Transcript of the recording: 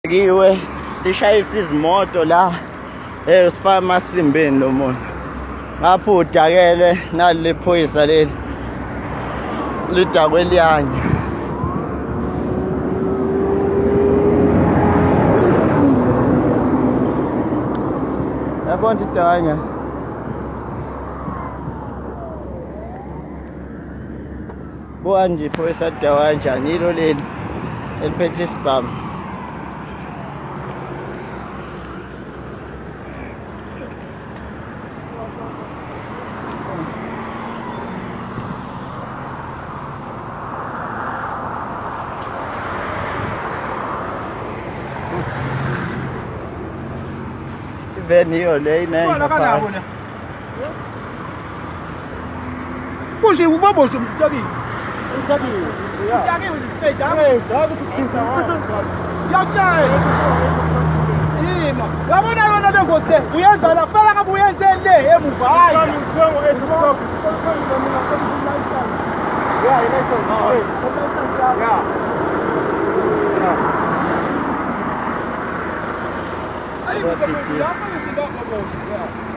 Kiwe lishayisa izimoto la sifaka amasimbeni lo muntu ngapho udakele nali phoyisa leli lidakwe liyanya yabona idanya buhanje iphoyisa dawa kanjani yilo leli eliphethe isibhamu Venio lei né? Puxa, o vamos daqui. Daqui. Daqui, já tchau. Ih, mano. Lá vou dar uma negócio. Uyenza la fala kama uyenza ile hebu vai. Yeah, I